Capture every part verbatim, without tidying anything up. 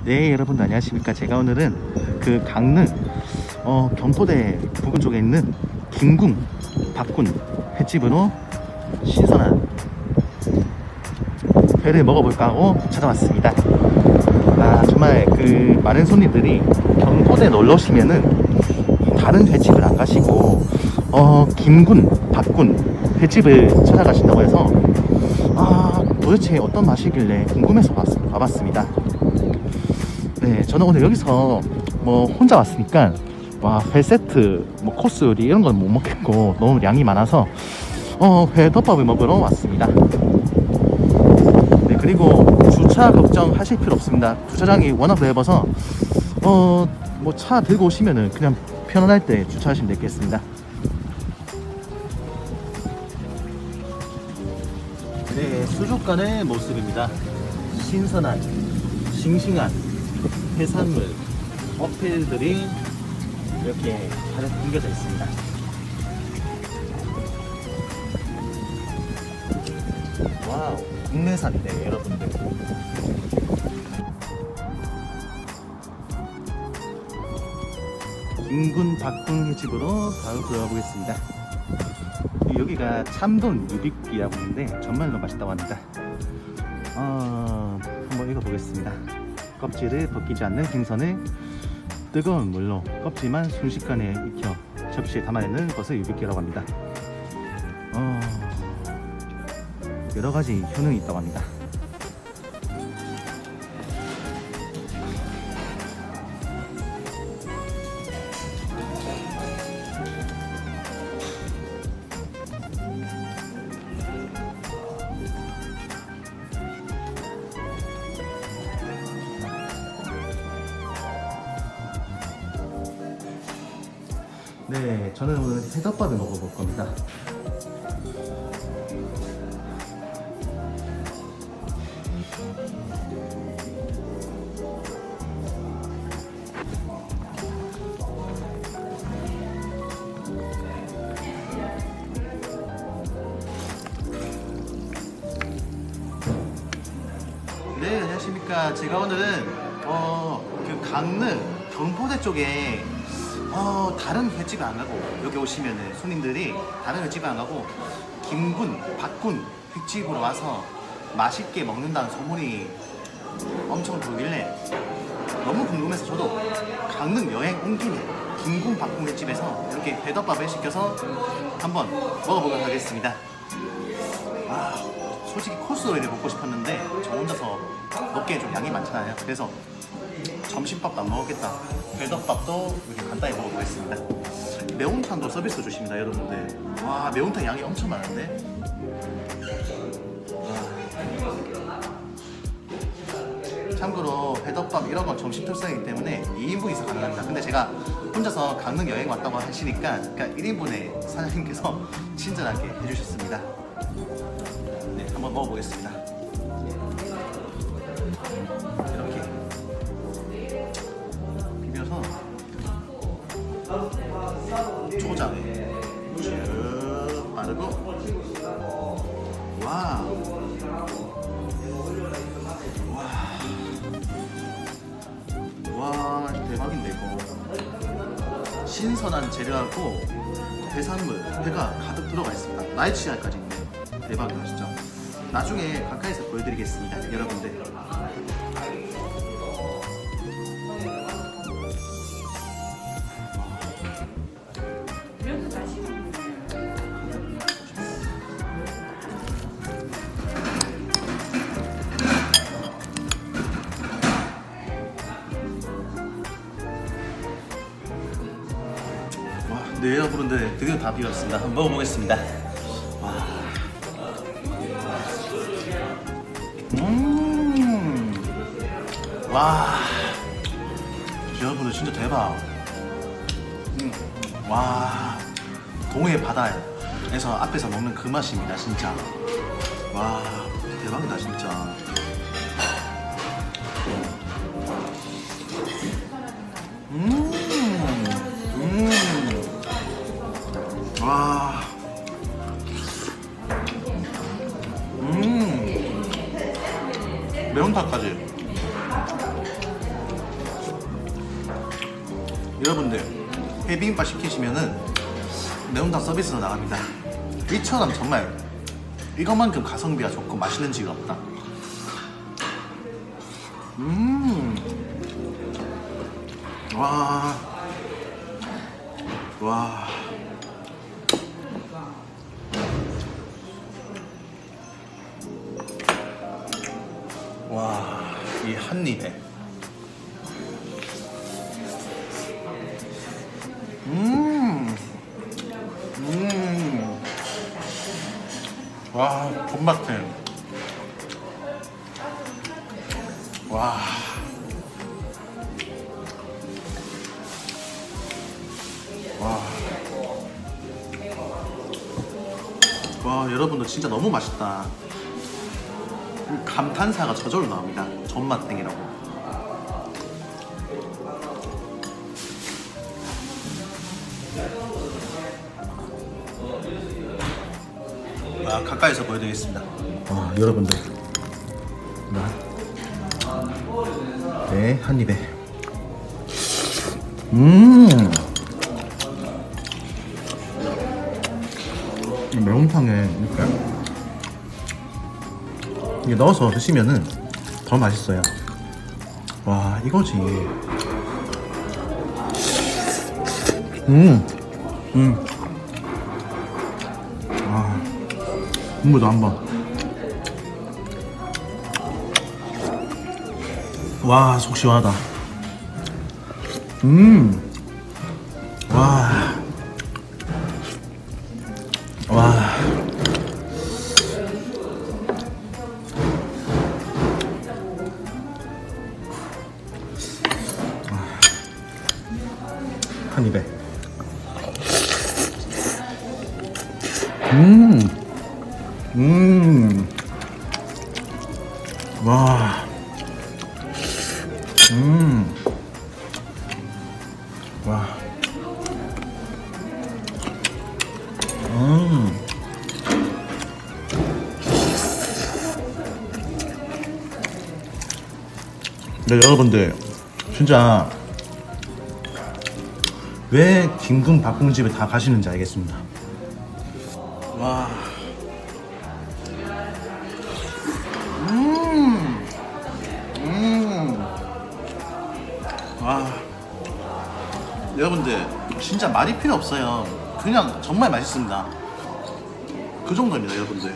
네, 여러분 안녕하십니까. 제가 오늘은 그 강릉 어, 경포대 부근 쪽에 있는 김궁 박군 횟집으로 신선한 회를 먹어볼까 하고 찾아왔습니다. 아, 정말 그 많은 손님들이 경포대 놀러 오시면은 다른 횟집을 안 가시고 어, 김군 박군 횟집을 찾아가신다고 해서 아, 도대체 어떤 맛이길래 궁금해서 와봤습니다. 네, 저는 오늘 여기서 뭐 혼자 왔으니까 와, 회 세트, 뭐 코스 요리 이런 건 못 먹겠고 너무 양이 많아서 어, 회덮밥을 먹으러 왔습니다. 네, 그리고 주차 걱정하실 필요 없습니다. 주차장이 워낙 넓어서 어, 뭐 차 들고 오시면은 그냥 편안할 때 주차하시면 되겠습니다. 네, 수족관의 모습입니다. 신선한, 싱싱한 해산물, 어필들이 이렇게 가득 담겨져 있습니다. 와우, 국내산이네 여러분들. 김군 박군 횟집으로 바로 들어가 보겠습니다. 여기가 참돈 유비끼라고 하는데 정말로 맛있다고 합니다. 어, 한번 읽어보겠습니다. 껍질을 벗기지 않는 생선을 뜨거운 물로 껍질만 순식간에 익혀 접시에 담아내는 것을 유비끼라고 합니다. 어, 여러가지 효능이 있다고 합니다. 네, 저는 오늘 회덮밥을 먹어볼 겁니다. 네, 안녕하십니까. 제가 오늘은 어, 그 강릉 경포대 쪽에 어, 다른 횟집에 안 가고 여기 오시면은 손님들이 다른 횟집에 안 가고 김군, 박군 횟집으로 와서 맛있게 먹는다는 소문이 엄청 돌길래 너무 궁금해서 저도 강릉 여행 온 김에 김군, 박군 횟집에서 이렇게 회덮밥을 시켜서 한번 먹어보도록 하겠습니다. 아, 솔직히 코스 요리를 먹고 싶었는데 저 혼자서 먹기엔 좀 양이 많잖아요. 그래서 점심밥도 안 먹었겠다. 회덮밥도 이렇게 간단히 먹어보겠습니다. 매운탕도 서비스 주십니다, 여러분들. 와, 매운탕 양이 엄청 많은데. 와. 참고로 회덮밥 이런 건 점심 특성이기 때문에 이 인분 이상 가능합니다. 근데 제가 혼자서 강릉 여행 왔다고 하시니까 그러니까 일 인분에 사장님께서 친절하게 해주셨습니다. 네, 한번 먹어보겠습니다. 이렇게 비벼서 초장에 쭉 바르고 와우, 와, 와, 대박인데 이거. 신선한 재료하고 해산물, 회가 가득 들어가 있습니다. 나의 취향까지 있네. 대박이다 진짜. 나중에 가까이서 보여드리겠습니다, 여러분들. 와, 네, 여러분들 드디어 다 비웠습니다. 한번 먹어보겠습니다. 와. 음, 와, 여러분들 진짜 대박. 음, 와, 동해 바다에서 앞에서 먹는 그 맛입니다, 진짜. 와, 대박이다 진짜. 음, 음, 와, 음, 매운탕까지. 여러분들 회비빔밥 시키시면은 매운탕 서비스로 나갑니다. 이처럼 정말 이것만큼 가성비가 좋고 맛있는 집이 없다. 음, 와, 와, 와, 이 한 입에, 음, 음, 와, 본맛해. 와, 와, 와, 여러분들 진짜 너무 맛있다. 감탄사가 저절로 나옵니다. 존맛탱이라고. 아, 가까이서 보여드리겠습니다. 와, 여러분들, 네, 한 입에. 음, 매운탕에 이렇게 이게 넣어서 드시면은 더 맛있어요. 와, 이거지. 음, 음, 아, 국물도 한번. 와, 속 시원하다. 음, 와, 와, 한 입에. 음, 음, 와. 음, 와, 음, 네, 여러분들 진짜 왜 김군 박궁집에 다 가시는지 알겠습니다. 와, 음, 음. 와, 여러분들 진짜 말이 필요 없어요. 그냥 정말 맛있습니다. 그 정도입니다, 여러분들.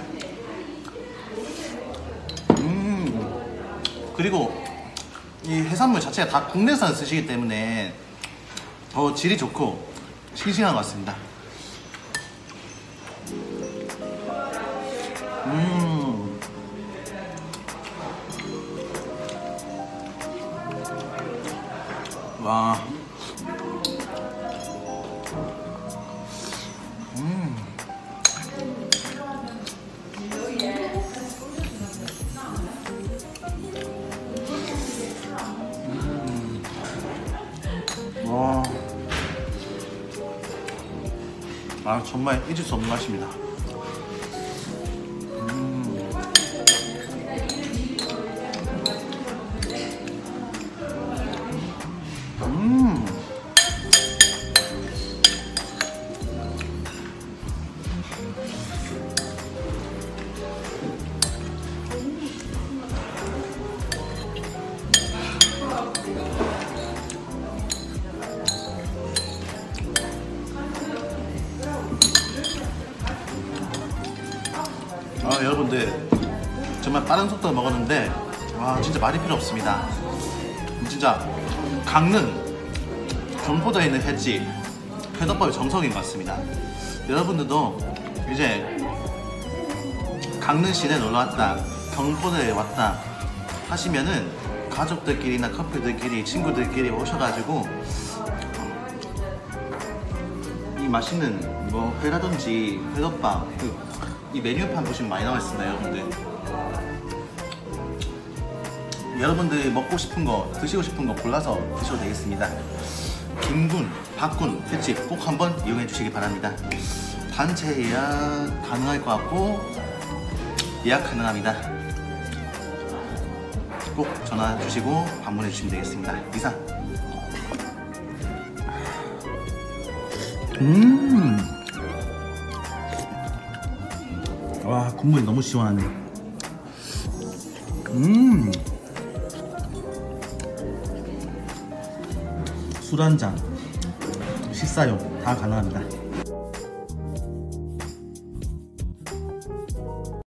음, 그리고 이 해산물 자체가 다 국내산 쓰시기 때문에 더 질이 좋고 싱싱한 것 같습니다. 음, 와, 음, 음, 와, 아, 정말 잊을 수 없는 맛입니다. 음, 아, 여러분들 정말 빠른 속도로 먹었는데 와, 진짜 말이 필요 없습니다. 진짜 강릉 경포도에 있는 횟집 회덮밥의 정석인 것 같습니다. 여러분들도 이제 강릉 시내에 놀러왔다, 경포도에 왔다 하시면은 가족들끼리나 커플들끼리 친구들끼리 오셔가지고 이 맛있는 뭐 회라든지 회덮밥, 그 이 메뉴판 보시면 많이 나와 있습니다. 여러분들 여러분들 먹고 싶은 거, 드시고 싶은 거 골라서 드셔도 되겠습니다. 김군, 박군 횟집 꼭 한번 이용해 주시기 바랍니다. 단체 예약 가능할 것 같고 예약 가능합니다. 꼭 전화 주시고 방문해 주시면 되겠습니다. 이상 음. 와, 국물이 너무 시원하네. 음. 술 한잔, 식사용 다 가능합니다.